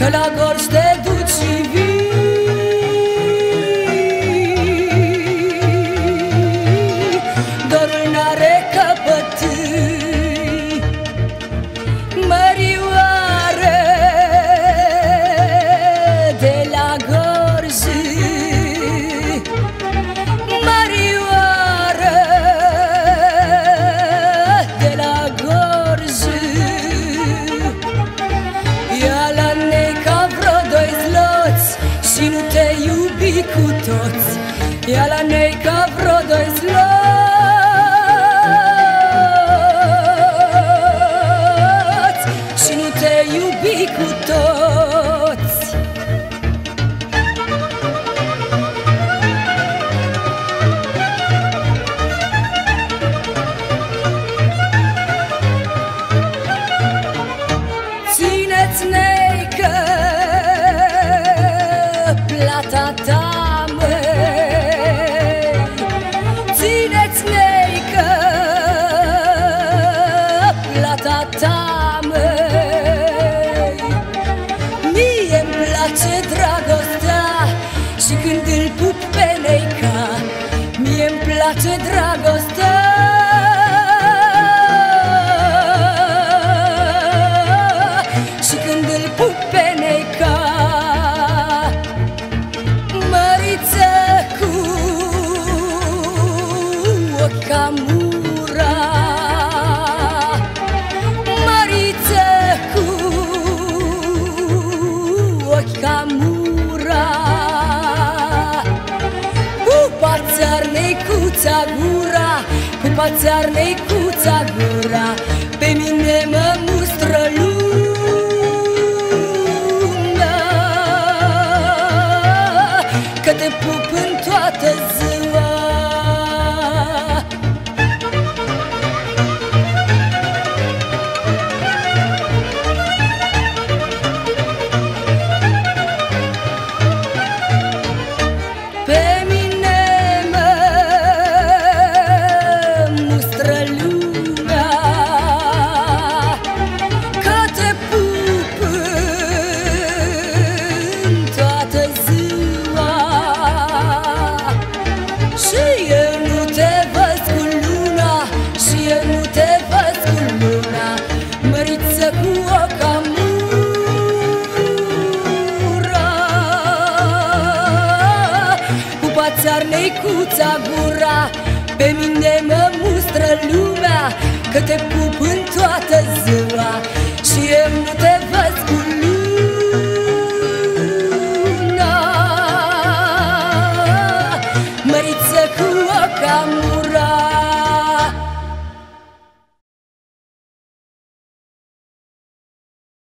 că la Gorj te duci și vii. Dorul n-are căpătâi, mărioară de la Gorj, mărioară de la Gorj. Ia la nei ca vreo doi zloți și nu te iubi cu toți. Ia la nei ca vreo doi zloți și nu te iubi cu toți. Țineți neică plata ta, măi, țineți neică plata ta, măi. Mie-mi place dragostea și când îl pup pe neica, mie-mi place dragostea și când îl pup pe neica. Măriță cu ochi ca mura, măriță cu ochi ca mura. Pupa-ți-ar neicuța gura, pupa-ți-ar neicuța gura, pe mine mă mustră lumea, că te pup în toată ziua. Pe mine mă mustră lumea, că te pup în toată ziua. Și eu nu te văd cu luna, și eu nu te văd cu luna, măriță cu ochi ca mura. Pupa-ți-ar neicuța gura, pe mine mă mustră lumea, că te